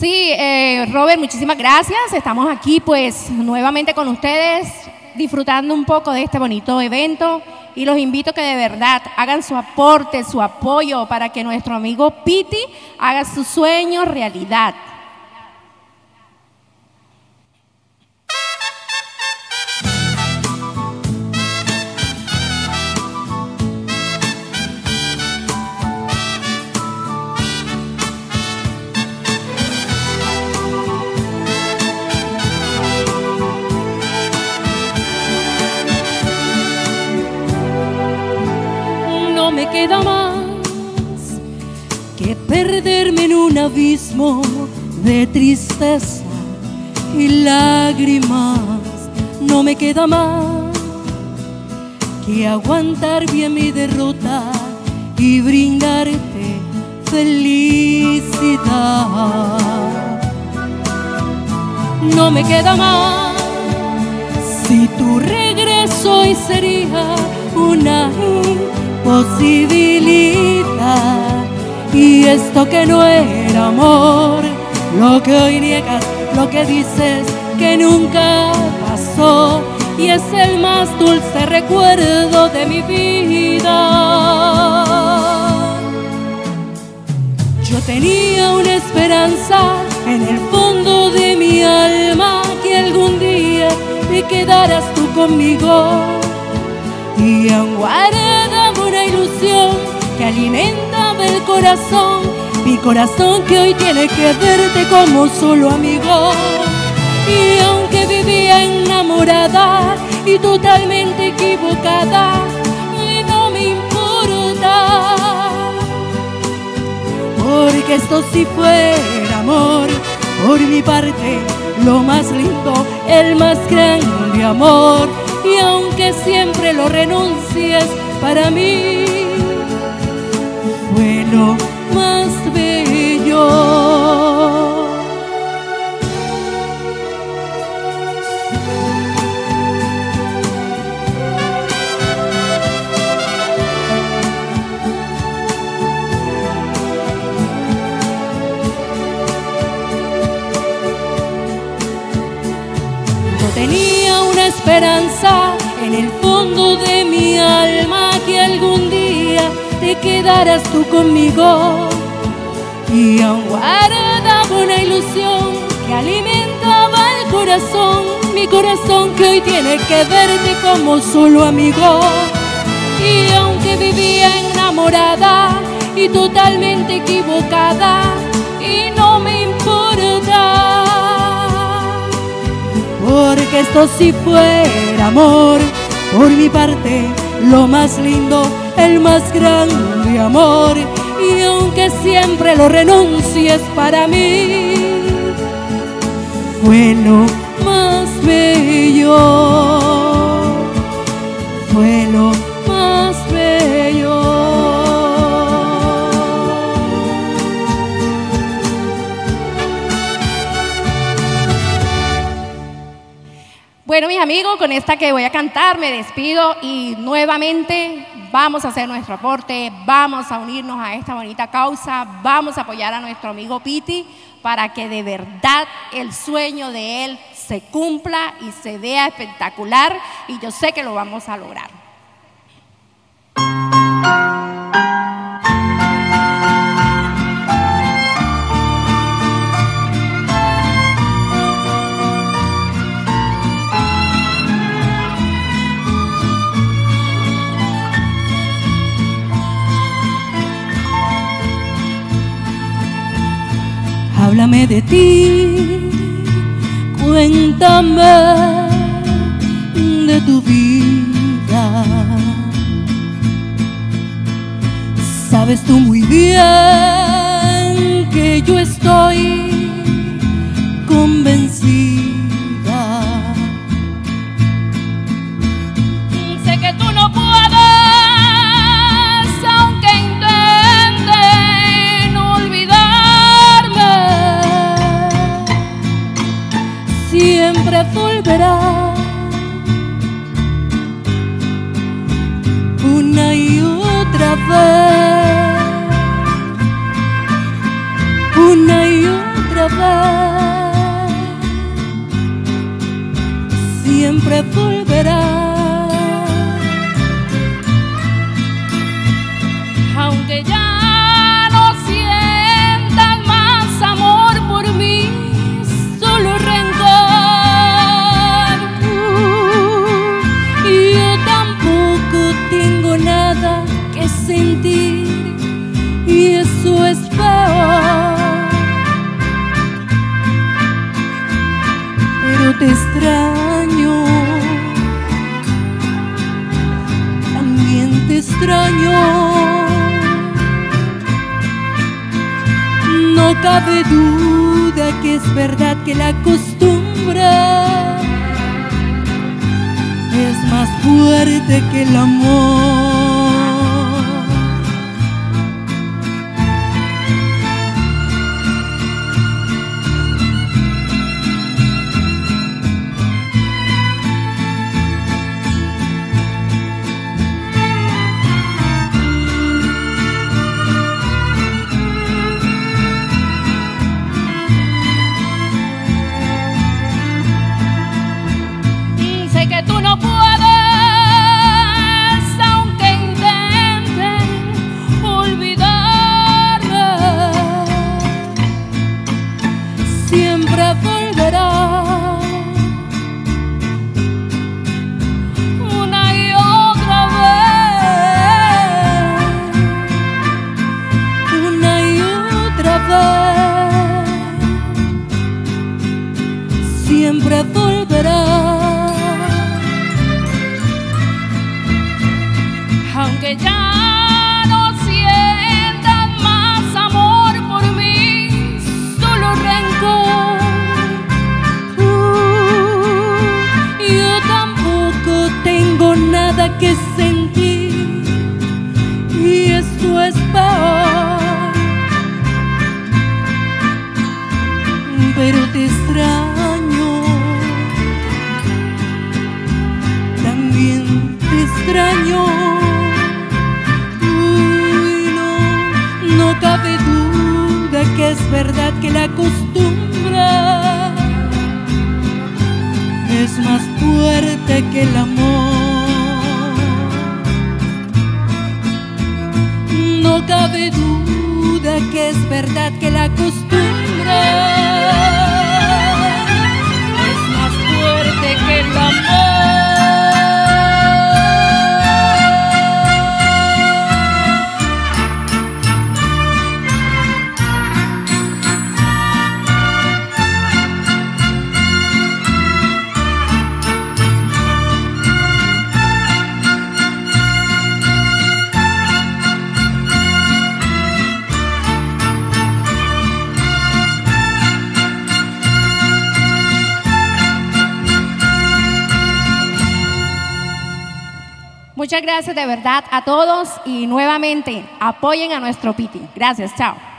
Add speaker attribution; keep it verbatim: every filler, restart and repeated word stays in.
Speaker 1: Sí, eh, Robert, muchísimas gracias. Estamos aquí pues nuevamente con ustedes disfrutando un poco de este bonito evento y los invito a que de verdad hagan su aporte, su apoyo para que nuestro amigo Piti haga sus sueños realidad.
Speaker 2: No me queda más que perderme en un abismo de tristeza y lágrimas. No me queda más que aguantar bien mi derrota y brindarte felicidad. No me queda más si tu regreso hoy sería una posibilidad. Y esto que no era amor, lo que hoy niegas, lo que dices que nunca pasó, y es el más dulce recuerdo de mi vida. Yo tenía una esperanza en el fondo de mi alma, que algún día te quedaras tú conmigo, y aún guardaba una ilusión que alimentaba el corazón, mi corazón que hoy tiene que verte como solo amigo. Y aunque vivía enamorada y totalmente equivocada, y no me importa, porque esto sí fuera amor, por mi parte lo más lindo, el más grande amor. Y aunque siempre lo renuncies, para mí fue lo más bello. Yo tenía una esperanza en el fondo de mi alma, que algún día te quedarás tú conmigo, y aún guardaba una ilusión que alimentaba el corazón, mi corazón que hoy tiene que verte como solo amigo. Y aunque vivía enamorada y totalmente equivocada, y no me importa, porque esto sí fuera amor, por mi parte lo más lindo, el más grande amor. Y aunque siempre lo renuncies, para mí fue lo más bello, fue lo más bello.
Speaker 1: Bueno, mis amigos, con esta que voy a cantar me despido y nuevamente vamos a hacer nuestro aporte, vamos a unirnos a esta bonita causa, vamos a apoyar a nuestro amigo Piti para que de verdad el sueño de él se cumpla y se vea espectacular, y yo sé que lo vamos a lograr.
Speaker 2: Háblame de ti, cuéntame de tu vida. Sabes tú muy bien que yo estoy convencida.
Speaker 1: Sé que tú no puedes, aunque intenten olvidarme, siempre volverá una y otra vez, una y otra vez.
Speaker 2: siempre volverá. Aunque ya no sientas más amor por mí, solo rencor, uh, y yo tampoco tengo nada que sentir, y eso es peor. Pero te extraño, también te extraño. No cabe duda que es verdad que la costumbre es más fuerte que el amor. Que tú no puedes, aunque intentes olvidarme, siempre volverá una y otra vez, una y otra vez, siempre volverá. Aunque ya no sientas más amor por mí, solo rencor, uh, yo tampoco tengo nada que sentir, y eso es peor. Pero te extraño, también te extraño. No cabe duda que es verdad que la costumbre es más fuerte que el amor. No cabe duda que es verdad que la costumbre es más fuerte que el amor.
Speaker 1: Muchas gracias de verdad a todos y nuevamente apoyen a nuestro Piti. Gracias, chao.